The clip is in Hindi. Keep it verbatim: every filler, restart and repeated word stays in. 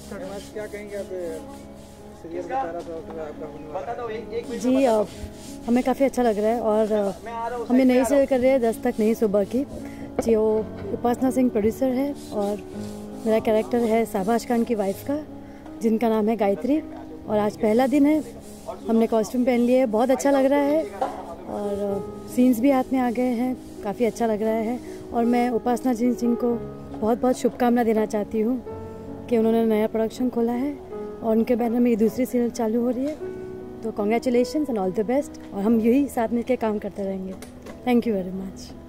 क्या कहेंगे आप सीरियल बता रहा था आपका बता दो एक एक जी आ, हमें काफ़ी अच्छा लग रहा है और आ, हमने नई सीरियल कर रहे हैं दस तक नई सुबह की। जी वो उपासना सिंह प्रोड्यूसर है और मेरा कैरेक्टर है शाहबाज खान की वाइफ का जिनका नाम है गायत्री। और आज पहला दिन है, हमने कॉस्ट्यूम पहन लिए, बहुत अच्छा लग रहा है और सीन्स भी हाथ में आ गए हैं, काफ़ी अच्छा लग रहा है। और मैं उपासना सिंह को बहुत बहुत शुभकामना देना चाहती हूँ कि उन्होंने नया प्रोडक्शन खोला है और उनके बैनर में ये दूसरी सीरियल चालू हो रही है। तो congratulations and all the best, और हम यही साथ मिलकर काम करते रहेंगे। Thank you very much.